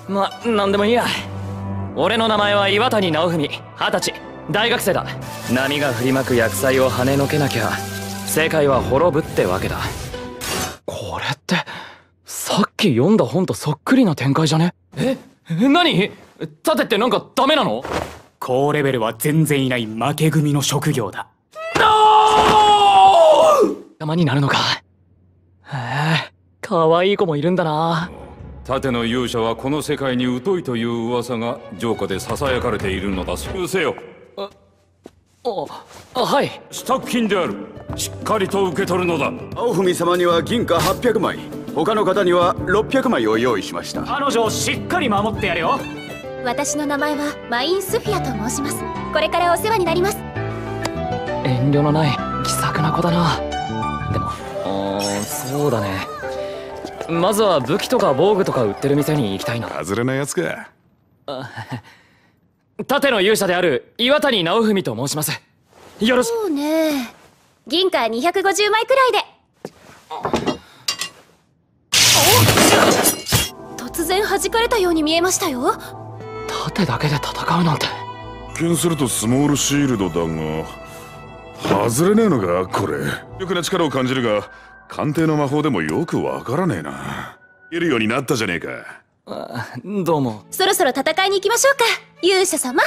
なんでもいいや。俺の名前は岩谷直文、20歳、大学生だ。波が振りまく厄災を跳ねのけなきゃ世界は滅ぶってわけだ。これってさっき読んだ本とそっくりな展開じゃね？何？盾ってなんかダメなの？ 高レベルは全然いない負け組の職業だ。 邪魔になるのか。へえ、可愛い子もいるんだな。 盾の勇者はこの世界に疎いという噂が城下で囁かれているのだ。そうせよ。 はい。 支度金である。しっかりと受け取るのだ。 青文様には銀貨800枚、他の方には600枚を用意しました。 彼女をしっかり守ってやれよ。 私の名前はマイン・スフィアと申します。これからお世話になります。 遠慮のない気さくな子だな。でもそうだね。まずは武器とか防具とか売ってる店に行きたいな。 外れなやつか。 盾の勇者である岩谷直文と申します。よろしく。 そうね、銀貨250枚くらいで。突然弾かれたように見えましたよ。 盾だけで戦うなんて。 一見するとスモールシールドだが外れねえのかこれ。よくな力を感じるが鑑定の魔法でもよくわからねえな。言えるようになったじゃねえか。 どうも。 そろそろ戦いに行きましょうか、勇者様。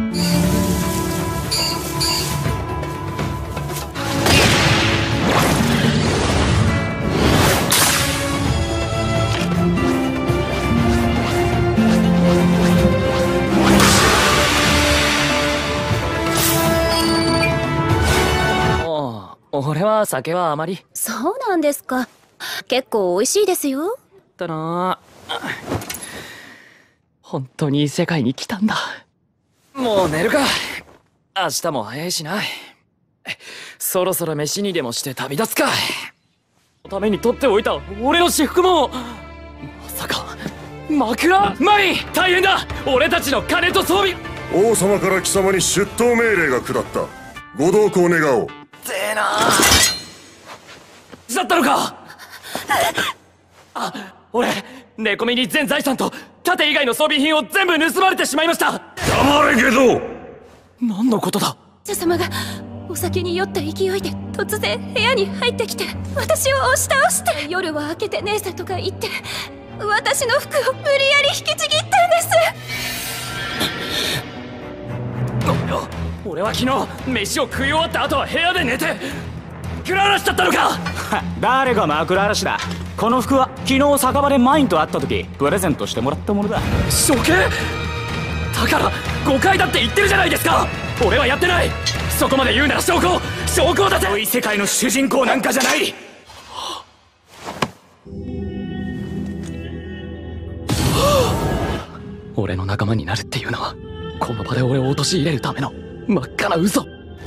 俺は酒はあまり。 そうなんですか。結構美味しいですよ。 だな。本当に異世界に来たんだ。もう寝るか。明日も早いしな。そろそろ飯にでもして旅立つか。ために取っておいた俺の私服も。まさか枕？マイン、大変だ。俺たちの金と装備。 王様から貴様に出頭命令が下った。ご同行願おう。 てえな。だったのか。俺寝込みに全財産と盾以外の装備品を全部盗まれてしまいました。 黙れけど。 何のことだ。 勇者様がお酒に酔った勢いで突然部屋に入ってきて私を押し倒して、夜は明けて姉さんとか言って私の服を無理やり引きちぎったんです。俺は昨日飯を食い終わった後は部屋で寝て枕嵐だったのか。 誰が枕嵐だ。この服は昨日酒場でマインと会った時プレゼントしてもらったものだ。 処刑だから誤解だって言ってるじゃないですか。俺はやってない。そこまで言うなら証拠を出せ。 遠い世界の主人公なんかじゃない。 俺の仲間になるっていうのはこの場で俺を陥れるための真っ赤な嘘。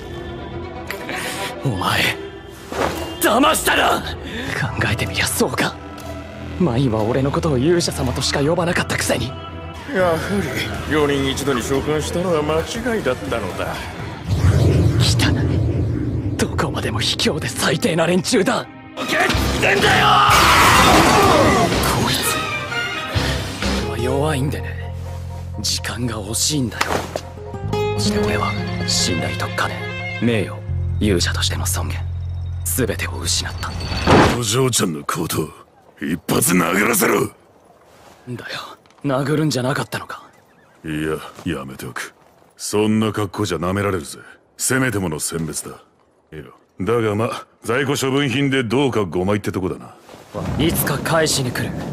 お前騙したな。考えてみりゃそうか。マインは俺のことを勇者様としか呼ばなかったくせに。 やはり4人一度に召喚したのは間違いだったのだ。 汚い。どこまでも卑怯で最低な連中だ。おけってんだよ。こいつ俺は弱いんでね。時間が欲しいんだよ。そして俺は信頼と金、名誉、勇者としての尊厳全てを失った。 お嬢ちゃんのこと一発殴らせろ。 だよ、殴るんじゃなかったのか。 いや、やめておく。そんな格好じゃ舐められるぜ。せめてもの選別だ。だが在庫処分品でどうか5枚ってとこだな。 いつか返しに来る。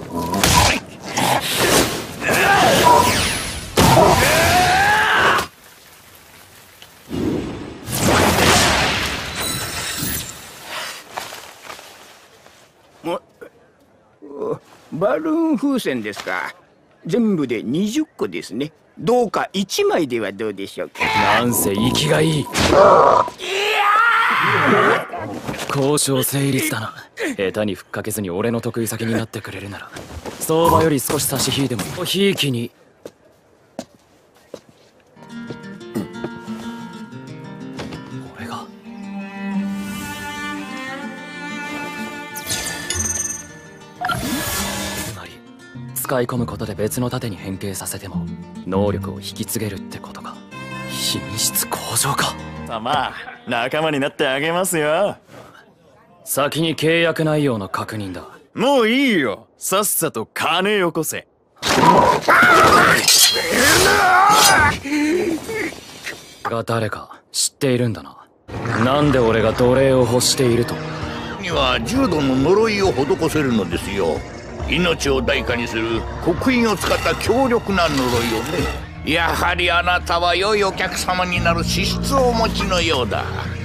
バルーン風船ですか。全部で20個ですね。どうか1枚ではどうでしょうか。 なんせ息がいい。交渉成立だな。下手にふっかけずに俺の得意先になってくれるなら相場より少し差し引いてもひいきに。俺がつまり使い込むことで別の盾に変形させても能力を引き継げるってことか。品質向上か。 さあまあ仲間になってあげますよ。 先に契約内容の確認だ。 もういいよ、さっさと金よこせ。 が誰か知っているんだな。なんで俺が奴隷を欲していると。 には重度の呪いを施せるのですよ。命を代価にする刻印を使った強力な呪いをね。やはりあなたは良いお客様になる資質をお持ちのようだ。